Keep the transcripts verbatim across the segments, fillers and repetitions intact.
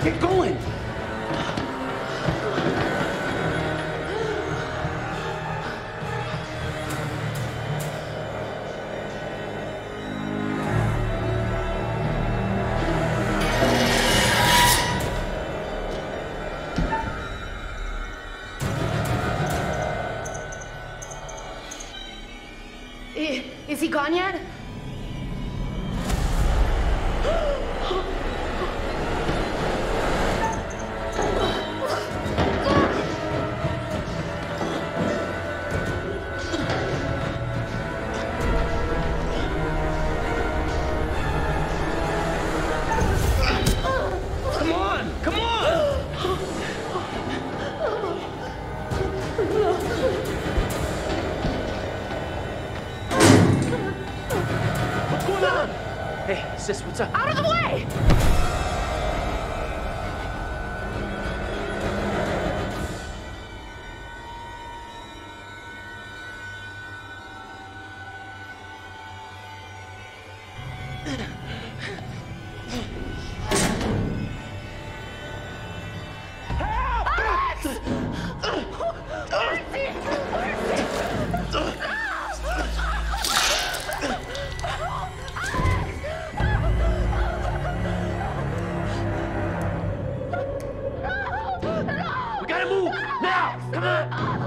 Get going! Is he gone yet? Come on! Come on! What's going on? Hey, sis, what's up? Out of the way! We gotta move! Now! Come on!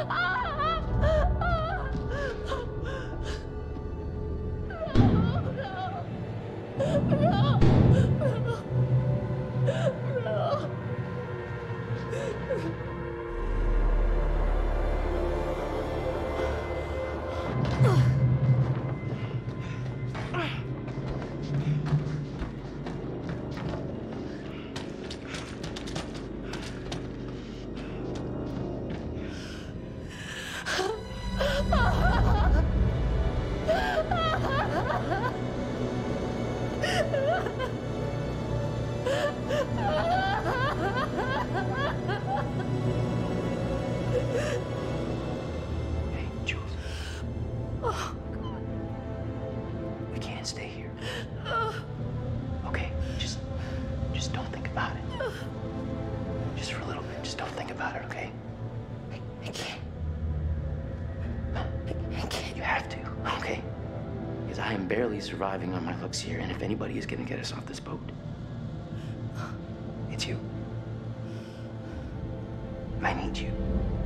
Hey, Jules. Oh, God. We can't stay here. Okay, just, just don't think about it. Just for a little bit, just don't think about it, okay? I, I can't. No, I, I can't. you have to, okay? Because I am barely surviving on my looks here, and if anybody is gonna get us off this boat, it's you. I need you.